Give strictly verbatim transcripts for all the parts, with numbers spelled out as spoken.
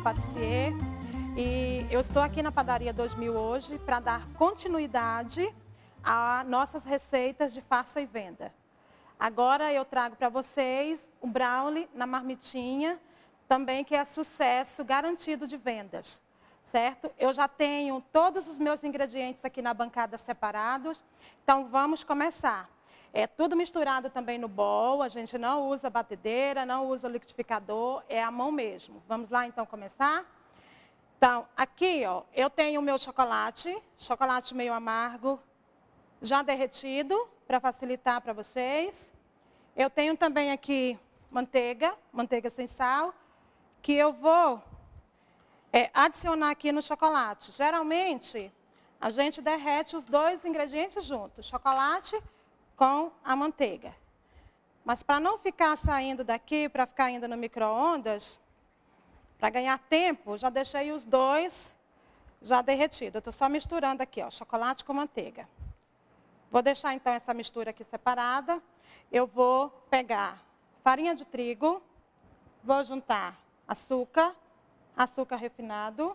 Patissier e eu estou aqui na Padaria dois mil hoje para dar continuidade a nossas receitas de faça e venda. Agora eu trago para vocês o brownie na marmitinha, também que é sucesso garantido de vendas, certo? Eu já tenho todos os meus ingredientes aqui na bancada separados, então vamos começar. É tudo misturado também no bowl, a gente não usa batedeira, não usa liquidificador, é a mão mesmo. Vamos lá então começar? Então, aqui ó, eu tenho o meu chocolate, chocolate meio amargo, já derretido, para facilitar para vocês. Eu tenho também aqui manteiga, manteiga sem sal, que eu vou é, adicionar aqui no chocolate. Geralmente, a gente derrete os dois ingredientes juntos, chocolate com a manteiga. Mas para não ficar saindo daqui, para ficar indo no micro-ondas, para ganhar tempo, já deixei os dois já derretidos. Eu estou só misturando aqui, ó, chocolate com manteiga. Vou deixar então essa mistura aqui separada. Eu vou pegar farinha de trigo, vou juntar açúcar, açúcar refinado,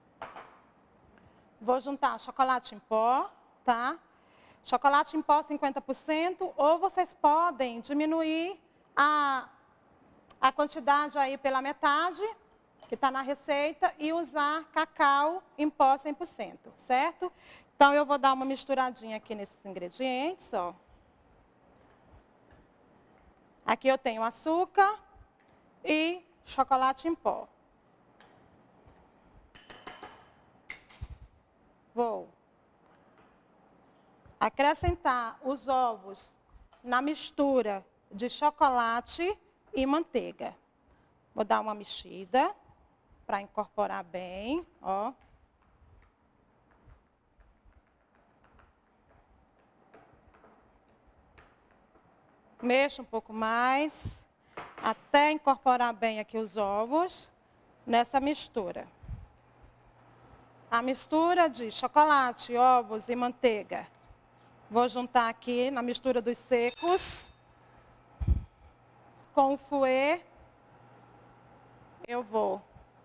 vou juntar chocolate em pó, tá? Chocolate em pó cinquenta por cento, ou vocês podem diminuir a, a quantidade aí pela metade, que está na receita, e usar cacau em pó cem por cento, certo? Então, eu vou dar uma misturadinha aqui nesses ingredientes, ó. Aqui eu tenho açúcar e chocolate em pó. Vou acrescentar os ovos na mistura de chocolate e manteiga. Vou dar uma mexida para incorporar bem, ó. Mexo um pouco mais, até incorporar bem aqui os ovos nessa mistura. A mistura de chocolate, ovos e manteiga. Vou juntar aqui na mistura dos secos. Com o fouet, eu vou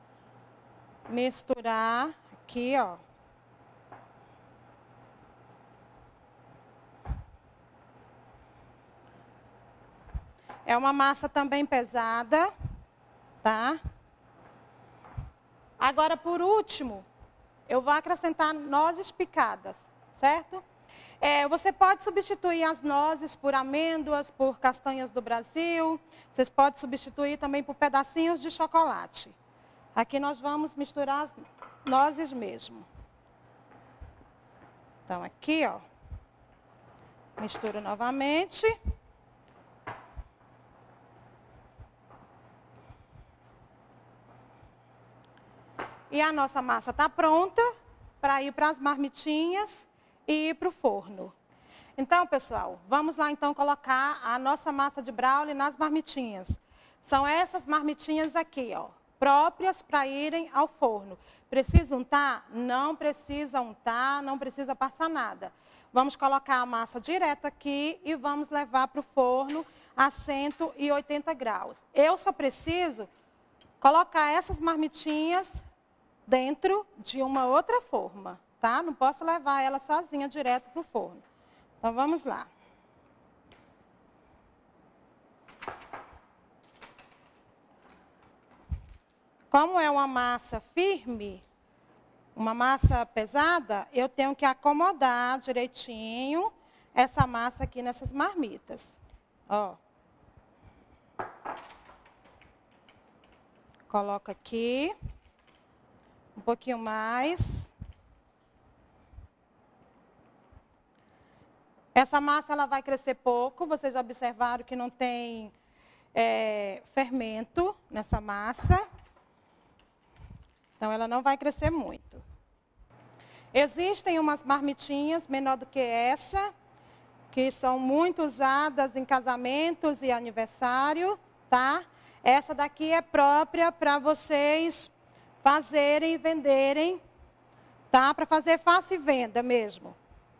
misturar aqui, ó. É uma massa também pesada, tá? Agora, por último, eu vou acrescentar nozes picadas, certo? É, você pode substituir as nozes por amêndoas, por castanhas do Brasil. Vocês podem substituir também por pedacinhos de chocolate. Aqui nós vamos misturar as nozes mesmo. Então, aqui, ó. Misturo novamente. E a nossa massa está pronta para ir para as marmitinhas e ir para o forno. Então, pessoal, vamos lá então colocar a nossa massa de brownie nas marmitinhas. São essas marmitinhas aqui, ó, próprias para irem ao forno. Precisa untar? Não precisa untar, não precisa passar nada. Vamos colocar a massa direto aqui e vamos levar para o forno a cento e oitenta graus. Eu só preciso colocar essas marmitinhas dentro de uma outra forma, tá? Não posso levar ela sozinha direto para o forno. Então, vamos lá. Como é uma massa firme, uma massa pesada, eu tenho que acomodar direitinho essa massa aqui nessas marmitas. Ó. Coloco aqui. Um pouquinho mais. Essa massa ela vai crescer pouco. Vocês observaram que não tem é, fermento nessa massa. Então, ela não vai crescer muito. Existem umas marmitinhas menor do que essa, que são muito usadas em casamentos e aniversário, tá? Essa daqui é própria para vocês fazerem e venderem, tá? Para fazer faça e venda mesmo.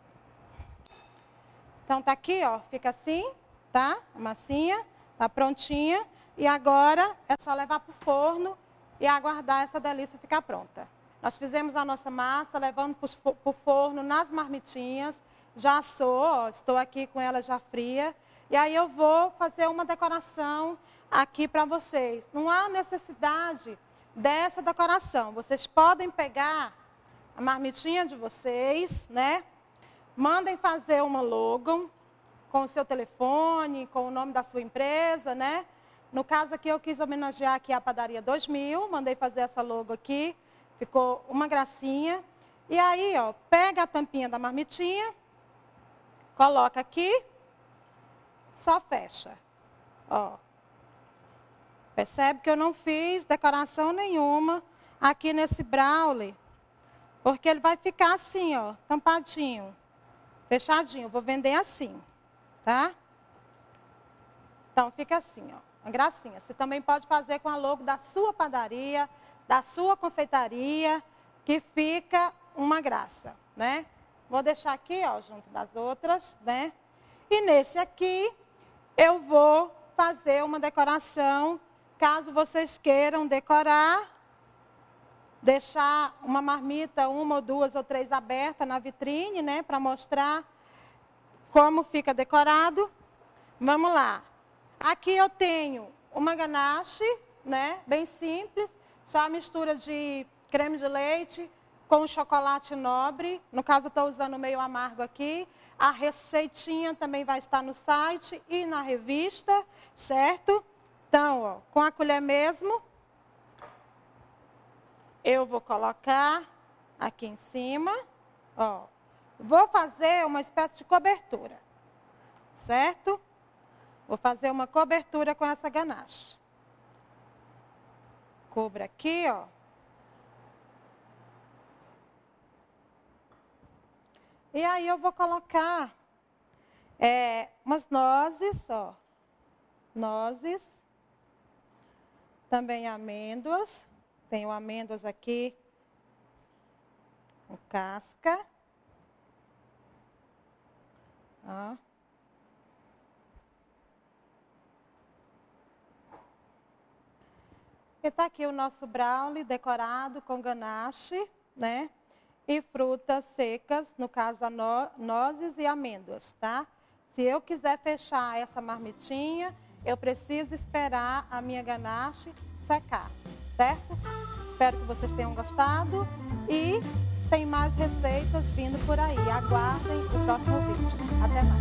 Então, tá aqui, ó, fica assim, tá? A massinha, tá prontinha. E agora é só levar para o forno e aguardar essa delícia ficar pronta. Nós fizemos a nossa massa, levando para o forno nas marmitinhas. Já assou, ó, estou aqui com ela já fria. E aí eu vou fazer uma decoração aqui para vocês. Não há necessidade dessa decoração. Vocês podem pegar a marmitinha de vocês, né? Mandem fazer uma logo com o seu telefone, com o nome da sua empresa, né? No caso aqui eu quis homenagear aqui a Padaria dois mil, mandei fazer essa logo aqui, ficou uma gracinha. E aí, ó, pega a tampinha da marmitinha, coloca aqui, só fecha, ó. Percebe que eu não fiz decoração nenhuma aqui nesse brownie, porque ele vai ficar assim, ó, tampadinho, fechadinho. Vou vender assim, tá? Então fica assim, ó, uma gracinha. Você também pode fazer com a logo da sua padaria, da sua confeitaria, que fica uma graça, né? Vou deixar aqui, ó, junto das outras, né? E nesse aqui, eu vou fazer uma decoração, caso vocês queiram decorar, deixar uma marmita, uma ou duas ou três aberta na vitrine, né? Para mostrar como fica decorado. Vamos lá. Aqui eu tenho uma ganache, né? Bem simples, só a mistura de creme de leite com chocolate nobre. No caso, eu estou usando meio amargo aqui. A receitinha também vai estar no site e na revista, certo? Então, ó, com a colher mesmo, eu vou colocar aqui em cima, ó. Vou fazer uma espécie de cobertura, certo? Vou fazer uma cobertura com essa ganache. Cubra aqui, ó. E aí eu vou colocar é, umas nozes, ó. Nozes. Também amêndoas. Tenho amêndoas aqui com casca. Ó. E está aqui o nosso brownie decorado com ganache, né? E frutas secas, no caso, a no, nozes e amêndoas, tá? Se eu quiser fechar essa marmitinha, eu preciso esperar a minha ganache secar, certo? Espero que vocês tenham gostado e tem mais receitas vindo por aí. Aguardem o próximo vídeo. Até mais.